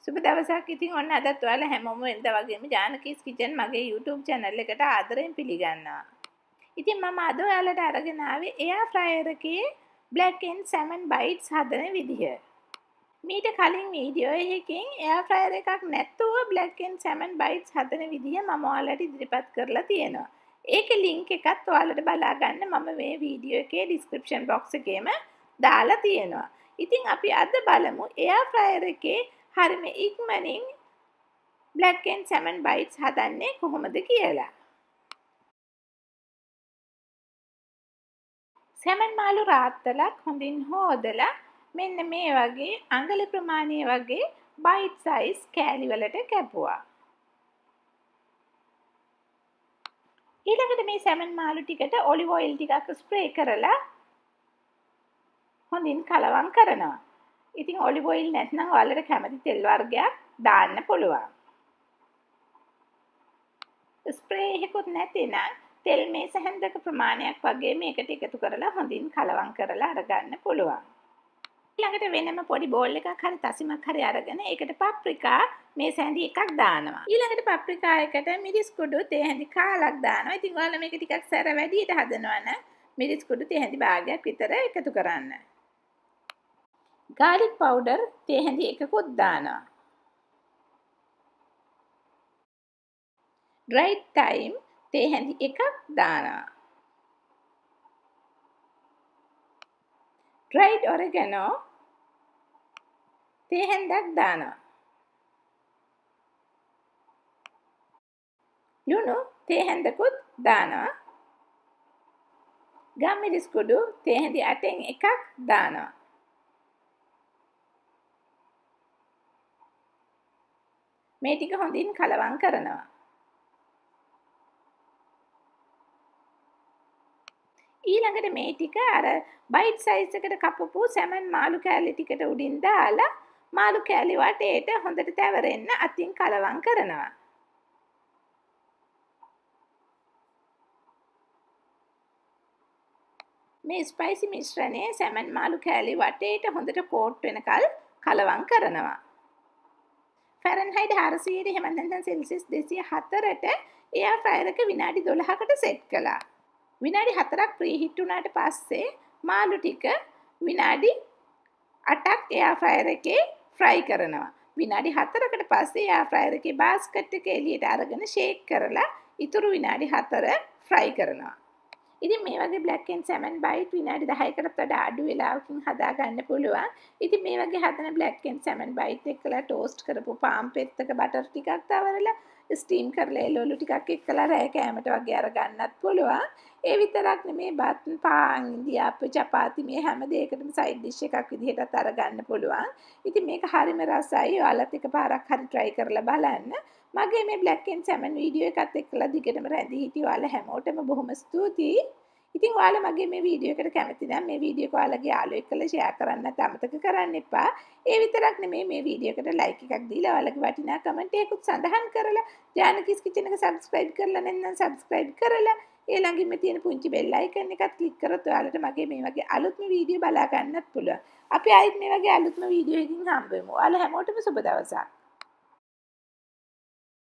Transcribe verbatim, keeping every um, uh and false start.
සුබ දවසක්. ඉතින් ඔන්න අදත් ඔයාලා හැමෝම වෙනදා වගේම ජානකීස් කිචන් මගේ YouTube channel එකට ආදරෙන් පිළිගන්නවා. ඉතින් මම අද ඔයාලට අරගෙන ආවේ එයා ෆ්‍රයර් එකේ black and salmon bites හදන විදිහ. මීට කලින් වීඩියෝ එකකින් එයා ෆ්‍රයර් එකක් නැතුව black and salmon bites හදන විදිහ මම ඔයාලට ඉදිරිපත් කරලා තියෙනවා. ඒකේ link එකත් ඔයාලට බලා ගන්න මම මේ වීඩියෝ එකේ description box එකේම දාලා තියෙනවා. ඉතින් අපි අද බලමු එයා ෆ්‍රයර් එකේ හරිම ඉක්මනින් black and salmon bites හදන්නේ කොහොමද කියලා. සැමන් මාළු රාත්තලක් හොඳින් හොදලා මෙන්න මේ වගේ අඟල ප්‍රමාණය වගේ bite size කෑලි වලට කැපුවා. ඊළඟට මේ සැමන් මාළු ටිකට olive oil ටිකක් ස්ප්‍රේ කරලා හොඳින් කලවම් කරනවා. ඉතින් olive oil නැත්නම් ඔයාලට කැමති තෙල් වර්ගයක් දාන්න පුළුවන්. ස්ප්‍රේ එකකුත් නැතිනම් තෙල් මේස හැන්දක ප්‍රමාණයක් වගේ මේකට එකතු කරලා හොඳින් කලවම් කරලා අරගන්න පුළුවන්. ඊළඟට වෙනම පොඩි බෝල් එකක් හරි තසිමක් හරි අරගෙන ඒකට පප්‍රිකා මේ සැඳි එකක් දානවා. ඊළඟට පප්‍රිකා එකට මිරිස් කුඩු තේ හැඳි කාලක් දානවා. ඉතින් ඔයාලා මේක ටිකක් සැර වැඩියට හදනවා නම් මිරිස් කුඩු තේ හැඳි භාගයක් විතර එකතු කරන්න. garlic powder තේ හැඳි එකකුත් දානවා. dried thyme තේ හැඳි එකක් දානවා. dried oregano තේ හැන්දක් දානවා. ලුණු තේ හැන්දකුත් දානවා. ගම්මිරිස් කුඩු තේ හැඳි අටෙන් එකක් දානවා. මේ ටික හොඳින් කලවම් කරනවා. ඊළඟට මේ ටික අර බයිට් සයිස් එකට කපපු සැමන් මාළු කෑලි ටිකට උඩින් දාලා මාළු කෑලි වටේට හොඳට තැවරෙන්න අතින් කලවම් කරනවා. මේ ස්පයිසි මිශ්‍රණය සැමන් මාළු කෑලි වටේට හොඳට කෝට් වෙනකල් කලවම් කරනවා. ෆැරන්හයිට් හාරසියයට එහෙම නැත්නම් සෙල්සියස් දෙසිය හතරට එයා ෆ්‍රයර් එක විනාඩි දොළහකට සෙට් කළා. විනාඩි හතරක් ප්‍රීහීට් වුණාට පස්සේ මාළු ටික විනාඩි අටක් එයා ෆ්‍රයර් එකේ ෆ්‍රයි කරනවා. විනාඩි හතරකට පස්සේ එයා ෆ්‍රයර් එකේ බාස්කට් එක එළියට අරගෙන ෂේක් කරලා ඉතුරු විනාඩි හතර ෆ්‍රයි කරනවා. ඉතින් මේ වගේ black and salmon bite විනාඩි දහයකටත් වඩා අඩු වෙලාවකින් හදා ගන්න පුළුවන්. ඉතින් මේ වගේ හදන black and salmon bite එක්කලා ටෝස්ට් කරපු පාන් පෙත්තක බටර් ටිකක් තවරලා ස්ටීම් කරලා එළවලු ටිකක් එක්කලා රෑ කෑමට වගේ අර ගන්නත් පුළුවන්. ඒ විතරක් නෙමේ බත් පාන් ඉන්දියාප්ප චපාති මේ හැම දෙයකටම සයිඩ් ඩිෂ් එකක් විදිහටත් අර ගන්න පුළුවන්. ඉතින් මේක හරිම රසයි. ඔයාලත් එකපාරක් හරි try කරලා බලන්න. මගේ මේ black and salmon වීඩියෝ එකත් එක්කලා දිගටම රැඳී හිටිය ඔයාලා හැමෝටම බොහොම ස්තුතියි. ඉතින් ඔයාලා මගේ මේ වීඩියෝ එකට කැමති නම් මේ වීඩියෝ එක ඔයාලගේ යාළුවෙක් එක්කලා ෂෙයා කරන්නත් අමතක කරන්න එපා. ඒ විතරක් නෙමෙයි මේ වීඩියෝ එකට ලයික් එකක් දීලා ඔයාලගේ වටිනා කමෙන්ට් එකකුත් සඳහන් කරලා ජානකීස් කිචන් එක සබ්ස්ක්‍රයිබ් කරලා නැත්නම් සබ්ස්ක්‍රයිබ් කරලා ඒ ළඟින්ම තියෙන පුංචි බෙල් අයිකන් එකත් ක්ලික් කරොත් ඔයාලට මගේ මේ වගේ අලුත්ම වීඩියෝ බලා ගන්නත් පුළුවන්. අපි ආයෙත් මේ වගේ අලුත්ම වීඩියෝ එකකින් හම්බ වෙමු. ඔයාලා හැමෝටම සුබ දවසක්.